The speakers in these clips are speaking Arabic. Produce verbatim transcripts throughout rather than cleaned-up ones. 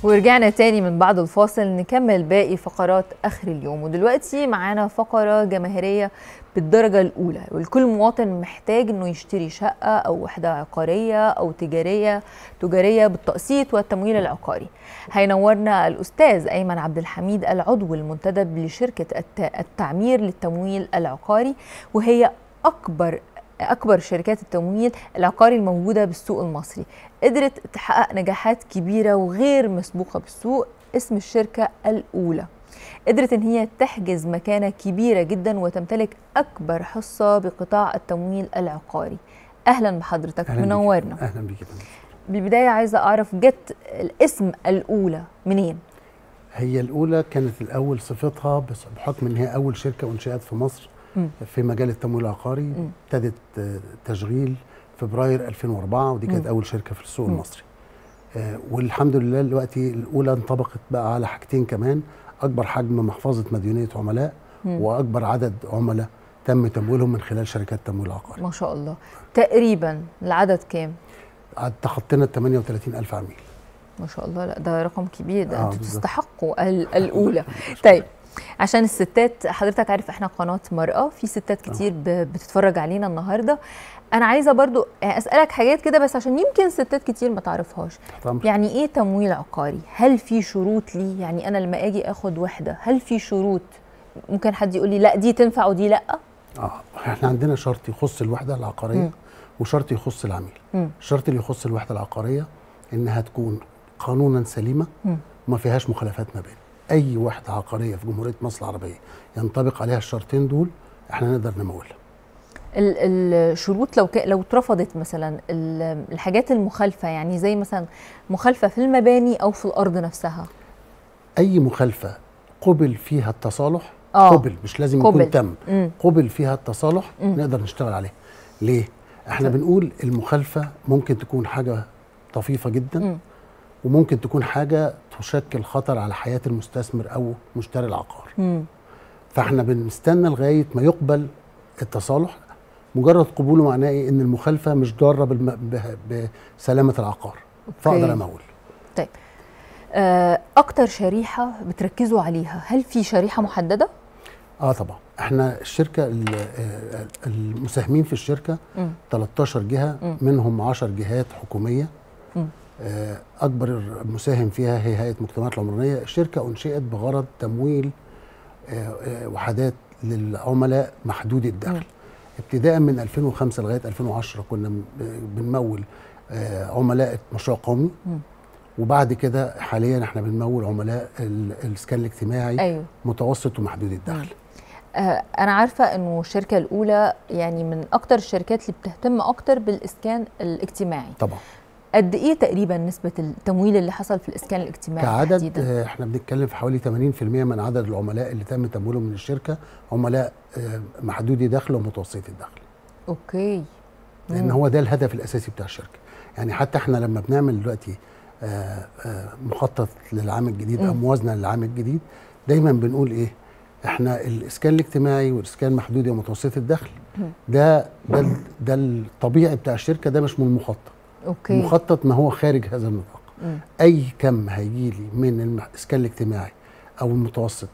ورجعنا تاني من بعد الفاصل نكمل باقي فقرات آخر اليوم. ودلوقتي معانا فقرة جماهيرية بالدرجة الأولى، والكل مواطن محتاج إنه يشتري شقة أو وحدة عقارية أو تجارية تجارية بالتقسيط والتمويل العقاري. هينورنا الأستاذ أيمن عبد الحميد العضو المنتدب لشركة التعمير للتمويل العقاري، وهي أكبر أكبر شركات التمويل العقاري الموجودة بالسوق المصري. قدرت تحقق نجاحات كبيرة وغير مسبوقة بالسوق. اسم الشركة الأولى قدرت إن هي تحجز مكانة كبيرة جدا وتمتلك أكبر حصة بقطاع التمويل العقاري. أهلا بحضرتك، منورنا. أهلا بيك. بالبداية عايزة أعرف جت الاسم الأولى منين؟ هي الأولى كانت الأول صفتها بحكم إن هي أول شركة أنشئت في مصر في مجال التمويل العقاري. ابتدت تشغيل فبراير ألفين وأربعة، ودي كانت اول شركه في السوق المصري. آه والحمد لله دلوقتي الاولى انطبقت بقى على حاجتين كمان: اكبر حجم محفظه مديونيه عملاء، مم. واكبر عدد عملاء تم تمويلهم من خلال شركات التمويل العقاري. ما شاء الله. تقريبا العدد كام؟ تخطينا ثمانية وثلاثين ألف عميل. ما شاء الله. لا ده رقم كبير، ده آه انتوا تستحقوا الاولى. طيب عشان الستات، حضرتك عارف احنا قناه مرأة، في ستات كتير بتتفرج علينا النهارده. انا عايزه برضو اسالك حاجات كده بس عشان يمكن ستات كتير ما تعرفهاش. يعني ايه تمويل عقاري؟ هل في شروط ليه؟ يعني انا لما اجي اخد وحده هل في شروط؟ ممكن حد يقول لي لا دي تنفع ودي لا؟ اه احنا عندنا شرط يخص الوحده العقاريه م. وشرط يخص العميل. م. الشرط اللي يخص الوحده العقاريه انها تكون قانونا سليمه وما فيهاش مخالفات مباني. اي وحده عقاريه في جمهوريه مصر العربيه ينطبق عليها الشرطين دول احنا نقدر نمولها. الشروط لو ك... لو اترفضت مثلا الحاجات المخالفه، يعني زي مثلا مخالفه في المباني او في الارض نفسها، اي مخالفه قبل فيها التصالح، آه. قبل مش لازم قبل. يكون تم مم. قبل فيها التصالح مم. نقدر نشتغل عليه. ليه؟ احنا طيب. بنقول المخالفه ممكن تكون حاجه طفيفه جدا مم. وممكن تكون حاجه تشكل خطر على حياه المستثمر او مشتري العقار. مم. فاحنا بنستنى لغايه ما يقبل التصالح. مجرد قبوله معناه ايه؟ ان المخالفه مش ضاره بالم... بسلامه العقار، فاقدر امول. طيب اكتر شريحه بتركزوا عليها، هل في شريحه محدده؟ اه طبعا. احنا الشركه المساهمين في الشركه م. ثلاثة عشر جهه، م. منهم عشر جهات حكوميه. م. اكبر مساهم فيها هي هيئه المجتمعات العمرانيه. الشركه انشئت بغرض تمويل وحدات للعملاء محدودي الدخل. م. ابتداء من ألفين وخمسة لغايه ألفين وعشرة كنا بنمول عملاء مشروع قومي. م. وبعد كده حاليا احنا بنمول عملاء الاسكان الاجتماعي. أيوه. متوسط ومحدود الدخل. آه انا عارفه انه الشركه الاولى يعني من اكتر الشركات اللي بتهتم اكتر بالاسكان الاجتماعي. طبعا. قد ايه تقريبا نسبه التمويل اللي حصل في الاسكان الاجتماعي كعدد تحديداً؟ احنا بنتكلم في حوالي ثمانين بالمئة من عدد العملاء اللي تم تمويلهم من الشركه عملاء محدودي دخل ومتوسطي الدخل. اوكي. لان مم. هو ده الهدف الاساسي بتاع الشركه. يعني حتى احنا لما بنعمل دلوقتي آآ آآ مخطط للعام الجديد او موازنه للعام الجديد، دايما بنقول ايه؟ احنا الاسكان الاجتماعي والاسكان محدودي ومتوسطي الدخل ده ده ده الطبيعي بتاع الشركه، ده مش من المخطط. اوكي. المخطط ما هو خارج هذا النطاق. مم. اي كم هيجي لي من الاسكان الاجتماعي او المتوسط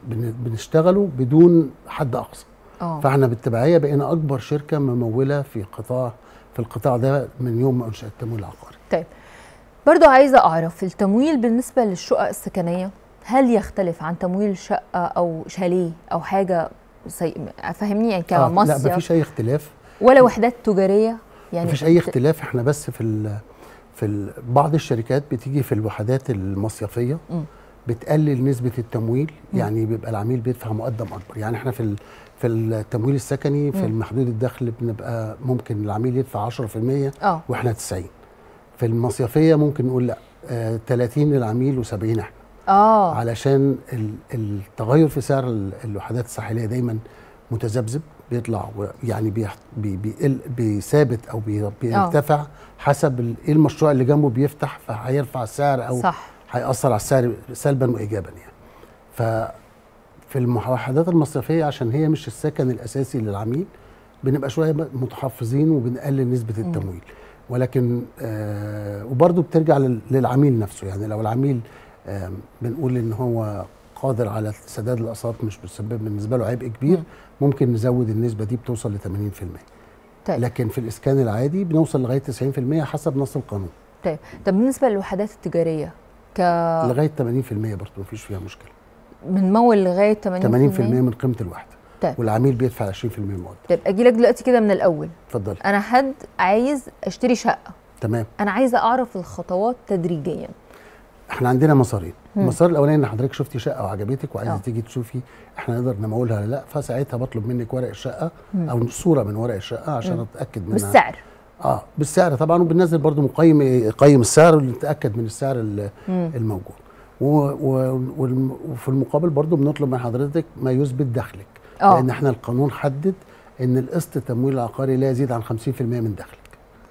بنشتغله بدون حد اقصى. أوه. فاحنا بالتبعيه بقينا اكبر شركه مموله في قطاع في القطاع ده من يوم ما انشأ التمويل العقاري. طيب برضو عايزه اعرف التمويل بالنسبه للشقق السكنيه هل يختلف عن تمويل شقه او شاليه او حاجه سي... فهمني يعني كمصيف؟ آه لا مفيش اي اختلاف. ولا وحدات تجاريه يعني؟ مفيش اي اختلاف. احنا بس في ال في ال بعض الشركات بتيجي في الوحدات المصيفيه م. بتقلل نسبه التمويل. م. يعني بيبقى العميل بيدفع مقدم اكبر. يعني احنا في في التمويل السكني في المحدود الدخل بنبقى ممكن العميل يدفع عشرة بالمئة أوه. واحنا تسعين. في المصيفيه ممكن نقول لا آه ثلاثين للعميل وسبعين احنا. اه علشان التغير في سعر الوحدات الساحليه دايما متذبذب، بيطلع يعني بي بيقل بيثابت او بي بيرتفع حسب ايه المشروع اللي جنبه بيفتح، فهيرفع السعر او صح. هيأثر على السعر سلبا وايجابا يعني. ف في الوحدات المصيفيه عشان هي مش السكن الاساسي للعميل بنبقى شويه متحفظين وبنقلل نسبه التمويل. ولكن آه وبرضه بترجع للعميل نفسه. يعني لو العميل آه بنقول ان هو قادر على سداد الاقساط، مش بتسبب بالنسبه له عبء كبير، م. ممكن نزود النسبه دي بتوصل ل ثمانين في المية. طيب. لكن في الاسكان العادي بنوصل لغايه تسعين في المية حسب نص القانون. طيب طب بالنسبه للوحدات التجاريه ك لغايه ثمانين في المية برضه مفيش فيها مشكله. بنمول لغايه ثمانين في المية ثمانين في المية من قيمه الوحده. طيب. والعميل بيدفع عشرين في المية مقدم. طيب اجي لك دلوقتي كده من الاول. اتفضلي. انا حد عايز اشتري شقه. تمام. انا عايزه اعرف الخطوات تدريجيا. احنا عندنا مسارين. المسار الاولاني ان حضرتك شفتي شقه وعجبتك وعايزه أوه. تيجي تشوفي احنا نقدر نمولها ولا لا، فساعتها بطلب منك ورق الشقه مم. او صوره من ورق الشقه عشان مم. اتاكد منها. بالسعر. اه بالسعر طبعا، وبننزل برضو مقيم يقيم السعر ونتاكد من السعر الموجود. وفي المقابل برضو بنطلب من حضرتك ما يثبت دخلك. أوه. لان احنا القانون حدد ان القسط التمويل العقاري لا يزيد عن خمسين في المية من دخلك.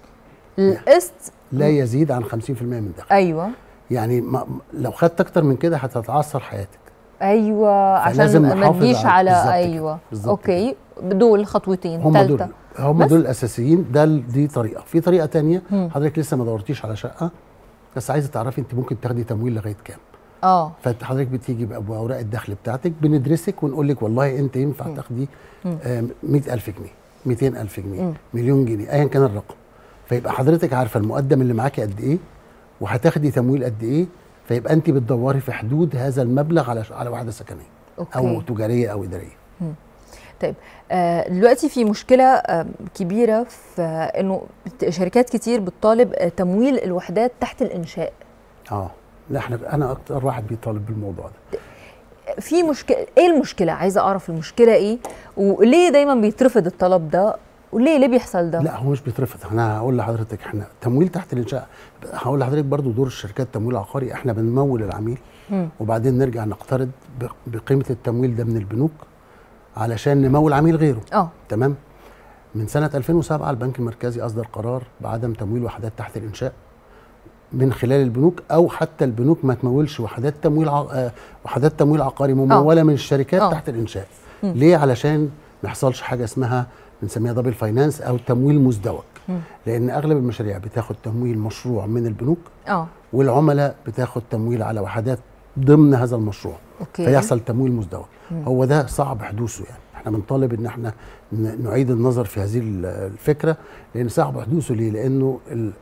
القسط لا يزيد عن خمسين في المية من دخلك. ايوه. يعني ما لو خدت اكتر من كده هتتعثر حياتك. ايوه عشان ما تجيش على ايوه اوكي كده. دول خطوتين. هم دول هم دول الاساسيين. ده دي طريقه. في طريقه تانية، مم. حضرتك لسه ما دورتيش على شقه بس عايزه تعرفي انت ممكن تاخدي تمويل لغايه كام. اه فحضرتك بتيجي باوراق الدخل بتاعتك، بندرسك ونقول لك والله انت ينفع تاخدي آه مئة ألف جنيه، مئتين ألف جنيه، مم. مليون جنيه، ايا كان الرقم. فيبقى حضرتك عارفه المقدم اللي معاكي قد ايه وهتاخدي تمويل قد ايه، فيبقى انت بتدوري في حدود هذا المبلغ على على وحده سكنيه. أوكي. او تجاريه او اداريه. مم. طيب آه دلوقتي في مشكله آه كبيره في آه انه شركات كتير بتطالب آه تمويل الوحدات تحت الانشاء. اه لا احنا انا اكتر واحد بيطالب بالموضوع ده. في مشكله، ايه المشكله؟ عايزه اعرف المشكله ايه وليه دايما بيترفض الطلب ده وليه ليه بيحصل ده؟ لا هو مش بيترفض. انا هقول لحضرتك احنا تمويل تحت الانشاء، هقول لحضرتك برضو دور الشركات التمويل العقاري. احنا بنمول العميل م. وبعدين نرجع نقترض بقيمه التمويل ده من البنوك علشان نمول عميل غيره. اه تمام. من سنه ألفين وسبعة البنك المركزي اصدر قرار بعدم تمويل وحدات تحت الانشاء من خلال البنوك، او حتى البنوك ما تمولش وحدات تمويل ع... آه وحدات تمويل عقاري مموله أوه. من الشركات أوه. تحت الانشاء. م. ليه؟ علشان ما يحصلش حاجه اسمها بنسميها دبل فاينانس او تمويل مزدوج. م. لان اغلب المشاريع بتاخد تمويل مشروع من البنوك اه والعملاء بتاخد تمويل على وحدات ضمن هذا المشروع. أوكي. فيحصل تمويل مزدوج. م. هو ده صعب حدوثه. يعني احنا بنطالب ان احنا نعيد النظر في هذه الفكره، لان صعب حدوثه. ليه؟ لانه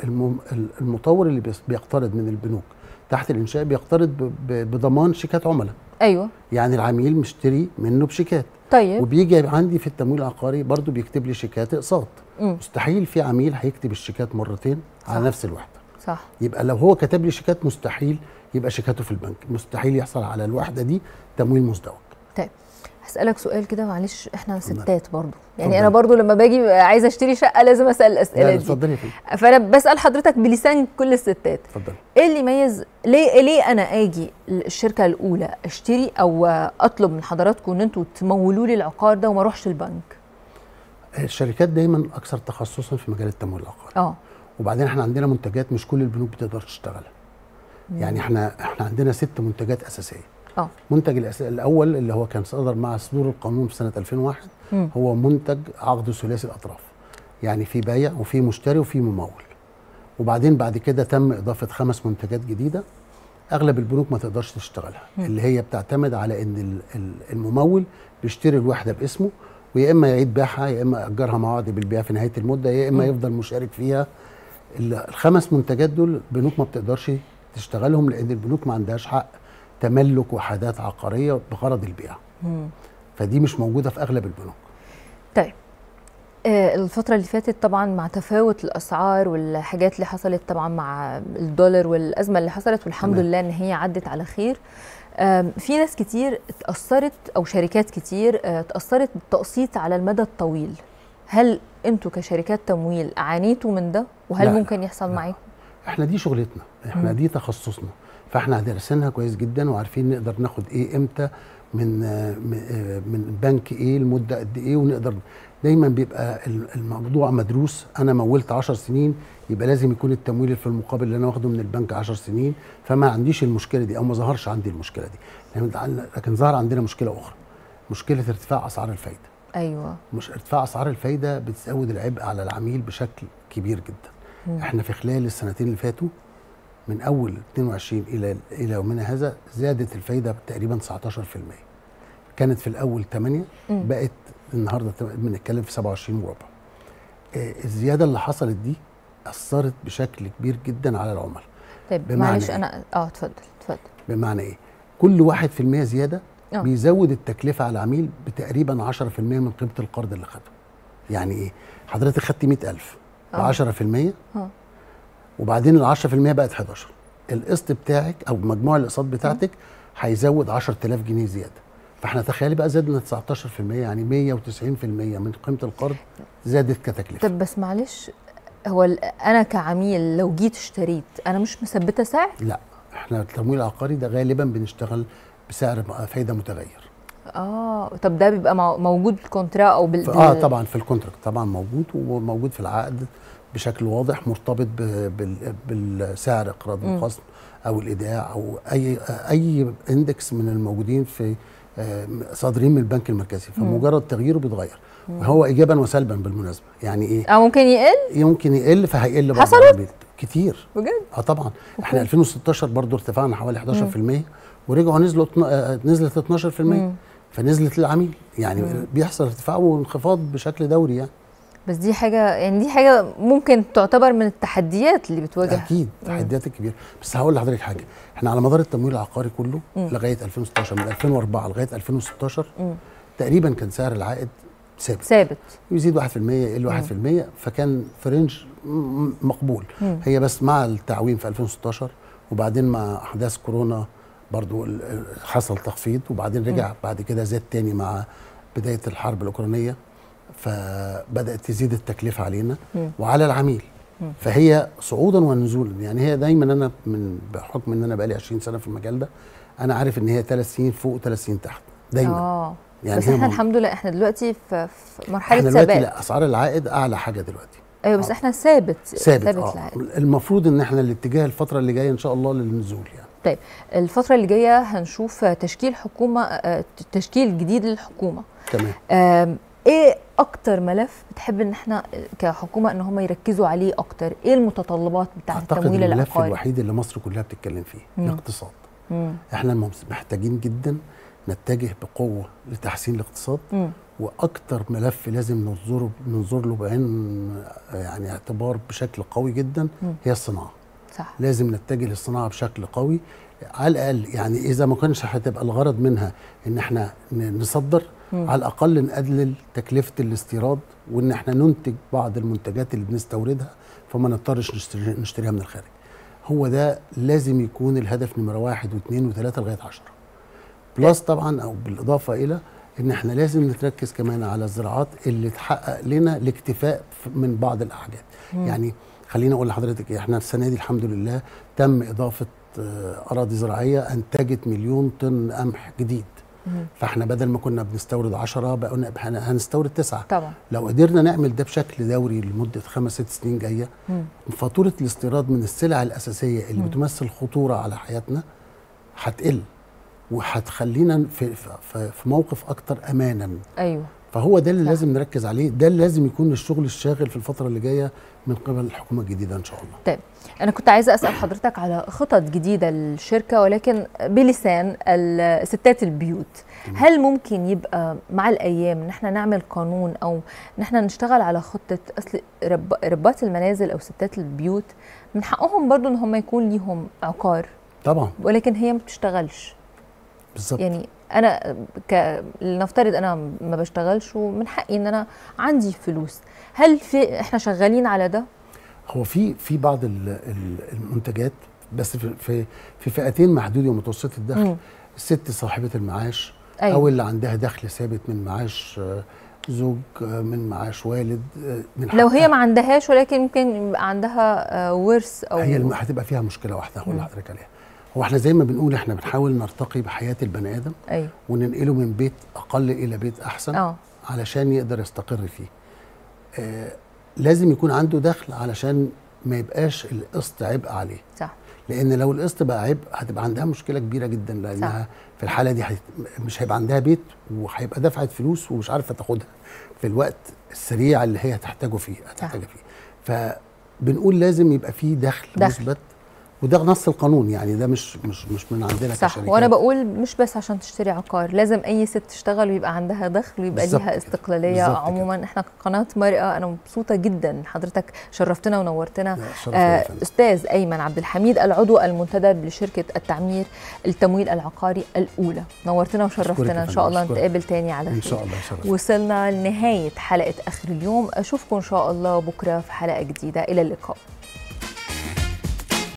المطور اللي بيقترض من البنوك تحت الانشاء بيقترض بضمان شيكات عملاء. ايوه. يعني العميل مشتري منه بشيكات. طيب. وبيجي عندي في التمويل العقاري برضو بيكتب لي شيكات اقساط. مستحيل في عميل هيكتب الشيكات مرتين صح. على نفس الوحده. صح. يبقى لو هو كتب لي شيكات مستحيل يبقى شيكاته في البنك، مستحيل يحصل على الوحده دي تمويل مزدوج. طيب هسألك سؤال كده معلش، احنا ستات برضو يعني فضل. انا برضو لما باجي عايزه اشتري شقه لازم اسال الاسئله دي. اتفضلي. فانا بسال حضرتك بلسان كل الستات. اتفضلي. ايه اللي يميز ليه ليه انا اجي الشركه الاولى اشتري او اطلب من حضراتكم ان انتوا تمولوا لي العقار ده وما اروحش البنك؟ الشركات دايما اكثر تخصصا في مجال التمويل العقاري. اه وبعدين احنا عندنا منتجات مش كل البنوك بتقدر تشتغلها. يعني احنا احنا عندنا ست منتجات اساسيه. اه منتج الاول اللي هو كان صدر مع صدور القانون في سنه ألفين وواحد م. هو منتج عقد ثلاثي الاطراف، يعني في بايع وفي مشتري وفي ممول. وبعدين بعد كده تم اضافه خمس منتجات جديده اغلب البنوك ما تقدرش تشتغلها، م. اللي هي بتعتمد على ان الممول بيشتري الوحده باسمه ويا اما يعيد بيعها يا اما ياجرها مع وعد بالبيع في نهايه المده يا اما م. يفضل مشارك فيها. الخمس منتجات دول البنوك ما بتقدرش تشتغلهم لان البنوك ما عندهاش حق تملك وحدات عقاريه بغرض البيع. مم. فدي مش موجوده في اغلب البنوك. طيب آه الفتره اللي فاتت طبعا مع تفاوت الاسعار والحاجات اللي حصلت طبعا مع الدولار والازمه اللي حصلت والحمد لله ان هي عدت على خير، آه في ناس كتير اتاثرت او شركات كتير آه اتاثرت بالتقسيط على المدى الطويل. هل انتوا كشركات تمويل عانيتوا من ده وهل لا ممكن يحصل معاكم؟ احنا دي شغلتنا، احنا مم. دي تخصصنا، فاحنا دارسينها كويس جدا وعارفين نقدر ناخد ايه امتى من من بنك ايه لمده قد ايه، ونقدر دايما بيبقى الموضوع مدروس. انا مولت عشر سنين يبقى لازم يكون التمويل في المقابل اللي انا واخده من البنك عشر سنين، فما عنديش المشكله دي او ما ظهرش عندي المشكله دي. لكن ظهر عندنا مشكله اخرى، مشكله ارتفاع اسعار الفايده. ايوه. مش ارتفاع اسعار الفايده بتزود العبء على العميل بشكل كبير جدا. مم. احنا في خلال السنتين اللي فاتوا من اول اتنين وعشرين الى الى يومنا هذا زادت الفايده تقريبا تسعتاشر في المية. كانت في الاول تمانية، مم. بقت النهارده بنتكلم في سبعة وعشرين وربع. آه الزياده اللي حصلت دي اثرت بشكل كبير جدا على العملاء. طيب معلش إيه؟ انا اه اتفضل اتفضل. بمعنى ايه؟ كل واحد في المية زياده أوه. بيزود التكلفه على العميل بتقريبا عشرة في المية من قيمه القرض اللي خده. يعني ايه؟ حضرتك خدتي مية ألف ب عشرة في المية، اه وبعدين ال عشرة في المية بقت حداشر، القسط بتاعك او مجموع الاقساط بتاعتك هيزود عشرة آلاف جنيه زياده. فاحنا تخيلي بقى زادنا تسعتاشر في المية، يعني مية وتسعين في المية من قيمه القرض زادت كتكلفه. طب بس معلش، هو انا كعميل لو جيت اشتريت انا مش مثبته سعر؟ لا، احنا التمويل العقاري ده غالبا بنشتغل بسعر فايده متغير. اه طب ده بيبقى موجود في الكونترا او بال اه طبعا في الكونتراكت طبعا موجود، وموجود في العقد بشكل واضح مرتبط بالسعر اقراض الخصم او الايداع او اي اي اندكس من الموجودين في صادرين من البنك المركزي، فمجرد تغييره بيتغير. وهو ايجابا وسلبا بالمناسبه. يعني ايه؟ اه ممكن يقل؟ يمكن يقل، فهيقل برضه. حصلت كتير بجد؟ اه طبعا. احنا ألفين وستاشر برضه ارتفعنا حوالي حداشر في المية، ورجعوا نزلوا نزلت اتناشر في المية، فنزلت للعميل. يعني مم. بيحصل ارتفاع وانخفاض بشكل دوري يعني. بس دي حاجه يعني دي حاجه ممكن تعتبر من التحديات اللي بتواجه. اكيد التحديات الكبيره. بس هقول لحضرتك حاجه، احنا على مدار التمويل العقاري كله مم. لغايه ألفين وستاشر، من ألفين وأربعة لغايه ألفين وستاشر مم. تقريبا كان سعر العائد ثابت ثابت يزيد واحد في المية يقل واحد في المية، فكان في رينج مقبول. مم. هي بس مع التعويم في ألفين وستاشر وبعدين مع احداث كورونا برضو حصل تخفيض، وبعدين رجع مم. بعد كده زاد تاني مع بدايه الحرب الاوكرانيه، فبدات تزيد التكلفه علينا مم. وعلى العميل. مم. فهي صعودا ونزولا. يعني هي دايما انا من بحكم ان انا بقالي عشرين سنه في المجال ده، انا عارف ان هي ثلاث سنين فوق وثلاث سنين تحت دايما. اه يعني بس احنا الحمد لله احنا دلوقتي في مرحله احنا ثبات. دلوقتي لا، اسعار العائد اعلى حاجه دلوقتي. ايوه بس آه. احنا ثابت ثابت, ثابت آه. المفروض ان احنا الاتجاه الفتره اللي جايه ان شاء الله للنزول يعني. طيب الفتره اللي جايه هنشوف تشكيل حكومه، تشكيل جديد للحكومه. تمام. ايه اكتر ملف بتحب ان احنا كحكومه ان هم يركزوا عليه اكتر؟ ايه المتطلبات بتاعه التمويل العقاري؟ الملف الوحيد اللي مصر كلها بتتكلم فيه مم. الاقتصاد. مم. احنا محتاجين جدا نتجه بقوه لتحسين الاقتصاد. مم. واكتر ملف لازم ننظره ننظر له بعين يعني اعتبار بشكل قوي جدا مم. هي الصناعه. صح. لازم نتجه للصناعه بشكل قوي على الاقل. يعني اذا ما كانش هتبقى الغرض منها ان احنا نصدر، مم. على الاقل نقلل تكلفه الاستيراد، وان احنا ننتج بعض المنتجات اللي بنستوردها فما نضطرش نشتري نشتريها من الخارج. هو ده لازم يكون الهدف نمره واحد واثنين وثلاثه لغايه عشرة. بلس طبعا او بالاضافه الى ان احنا لازم نتركز كمان على الزراعات اللي تحقق لنا الاكتفاء من بعض الاحاجات. مم. يعني خليني اقول لحضرتك احنا السنه دي الحمد لله تم اضافه اراضي زراعيه انتجت مليون طن قمح جديد. مم. فاحنا بدل ما كنا بنستورد عشرة بقى هنستورد تسعة. طبعا لو قدرنا نعمل ده بشكل دوري لمده خمس ست سنين جايه، مم. فاتوره الاستيراد من السلع الاساسيه اللي مم. بتمثل خطوره على حياتنا هتقل، وهتخلينا في في موقف اكتر امانا. ايوه فهو ده اللي صح. لازم نركز عليه، ده اللي لازم يكون الشغل الشاغل في الفتره اللي جايه من قبل الحكومه الجديده ان شاء الله. طيب انا كنت عايزه اسال حضرتك على خطط جديده للشركه ولكن بلسان ستات البيوت. م. هل ممكن يبقى مع الايام ان احنا نعمل قانون او ان احنا نشتغل على خطه اصل رب ربات المنازل او ستات البيوت من حقهم برضو ان هم يكون ليهم عقار؟ طبعا. ولكن هي ما بتشتغلش. بالظبط. يعني انا ك لنفترض انا ما بشتغلش ومن حقي ان انا عندي فلوس، هل في احنا شغالين على ده؟ هو في في بعض المنتجات بس في في, في فئتين محدوده ومتوسطه الدخل. م. الست صاحبه المعاش. أيوة. او اللي عندها دخل ثابت من معاش زوج، من معاش والد، من لو هي ما عندهاش ولكن ممكن يبقى عندها ورث او هي هتبقى فيها مشكله واحده هقول لحضرتك عليها. هو احنا زي ما بنقول احنا بنحاول نرتقي بحياه البني ادم. أيوة. وننقله من بيت اقل الى بيت احسن. أوه. علشان يقدر يستقر فيه. آه لازم يكون عنده دخل علشان ما يبقاش القسط عبء عليه. صح. لان لو القسط بقى عبء هتبقى عندها مشكله كبيره جدا، لانها صح. في الحاله دي مش هيبقى عندها بيت وهيبقى دفعت فلوس ومش عارفه تاخدها في الوقت السريع اللي هي هتحتاجه فيه هتحتاجها فيه. بنقول لازم يبقى فيه دخل, دخل. مثبت، وده نص القانون، يعني ده مش مش مش من عندنا صح. كشركات. وانا بقول مش بس عشان تشتري عقار، لازم اي ست تشتغل ويبقى عندها دخل ويبقى ليها استقلاليه. عموما احنا قناه مرئه، انا مبسوطه جدا حضرتك شرفتنا ونورتنا. آه استاذ ايمن عبد الحميد، العضو المنتدب لشركه التعمير التمويل العقاري الاولى، نورتنا وشرفتنا. ان شاء الله نتقابل تاني على خير. ان شاء الله. شرف. وصلنا لنهايه حلقه اخر اليوم، اشوفكم ان شاء الله بكره في حلقه جديده. الى اللقاء.